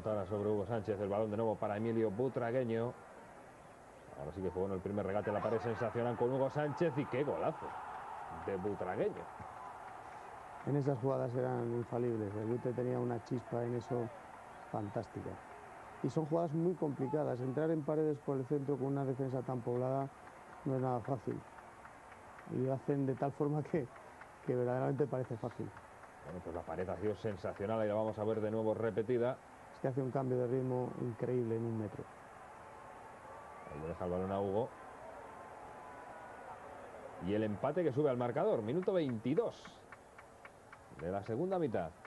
Pelota ahora sobre Hugo Sánchez, el balón de nuevo para Emilio Butragueño. Ahora sí que fue bueno el primer regate en la pared sensacional con Hugo Sánchez y qué golazo de Butragueño. En esas jugadas eran infalibles, el Butre tenía una chispa en eso fantástica. Y son jugadas muy complicadas, entrar en paredes por el centro con una defensa tan poblada no es nada fácil. Y hacen de tal forma que verdaderamente parece fácil. Bueno, pues la pared ha sido sensacional y la vamos a ver de nuevo repetida. Es que hace un cambio de ritmo increíble en un metro. Ahí le deja el balón a Hugo. Y el empate que sube al marcador, minuto 22 de la segunda mitad.